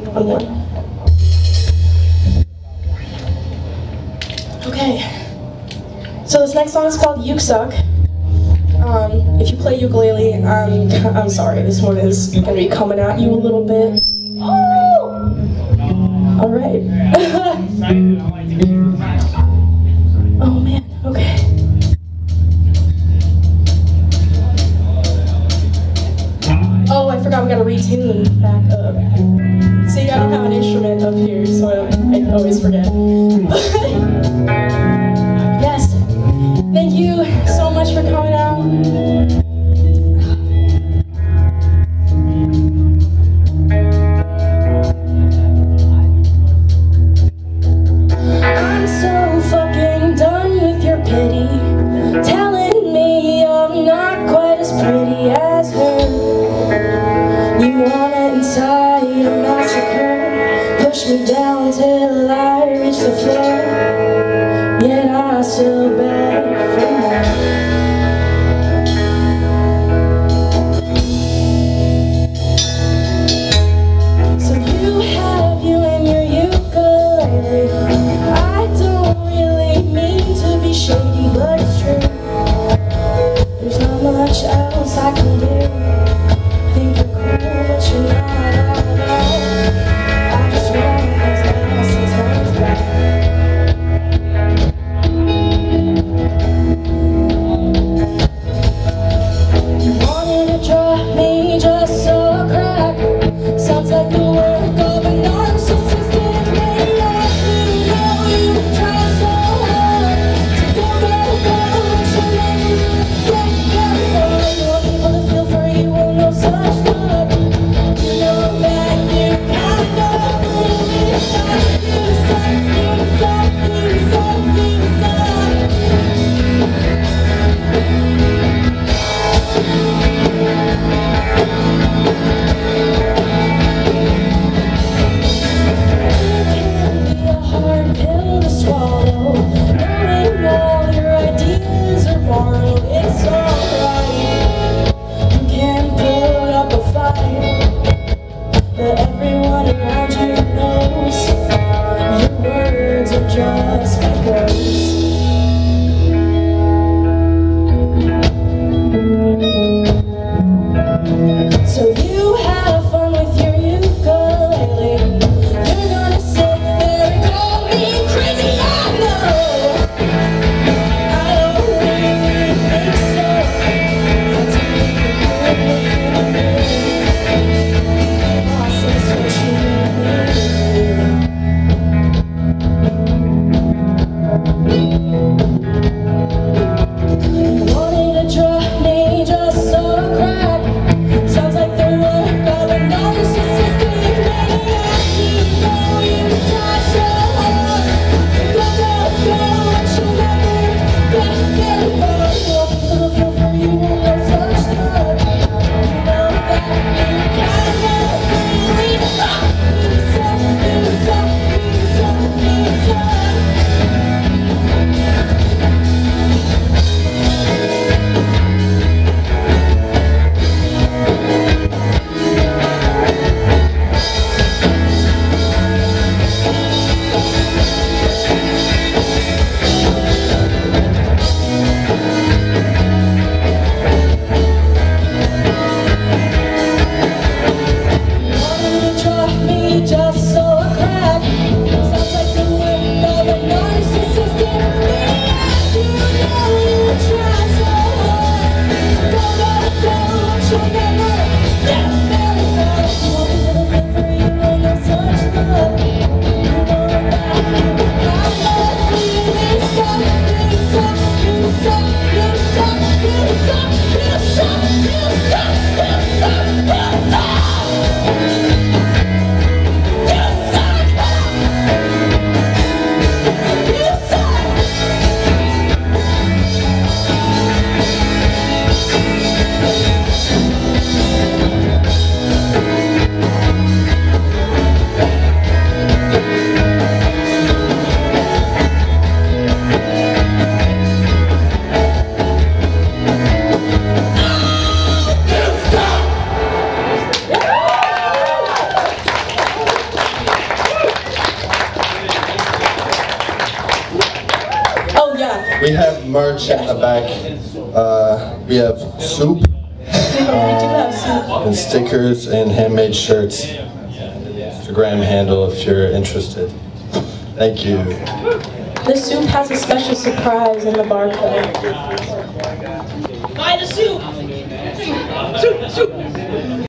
One more. Okay. So this next song is called Uke Suck. If you play ukulele, I'm sorry, this one is gonna be coming at you a little bit. Oh! Alright. Oh man, okay. Oh, I forgot we gotta retune back up. See, I don't have an instrument up here, so I always forget. Yes, thank you so much for coming out. I'm so fucking done with your pity, telling me I'm not quite as pretty as her. You wanna incite a massacre, push me down till I reach the floor, yet I still beg for more. So you have you and your ukulele. I don't really mean to be shady, but it's true. There's not much else I can do. Think you're cool, but you're not all at all. I just want those glasses on his back. You wanted to drop me just a crack. Sounds like the work of a narcissistic maniac. You know you try so hard to go, but you never get far. You want people to feel for you, well, no such love. You know that you kind of really suck. You suck, you suck, you suck, you suck. It can be a hard pill to swallow, knowing all your ideas are borrowed. It's alright, you can put up a fight, but everyone around you knows your words are just echoes. So you have fun with your ukulele. You're gonna sit there and call me crazy, I know. I don't really think so. That's a good process, We have merch in the back. We have soup, and stickers and handmade shirts. Instagram handle if you're interested. Thank you. The soup has a special surprise in the barcode. Buy the soup! Soup! Soup!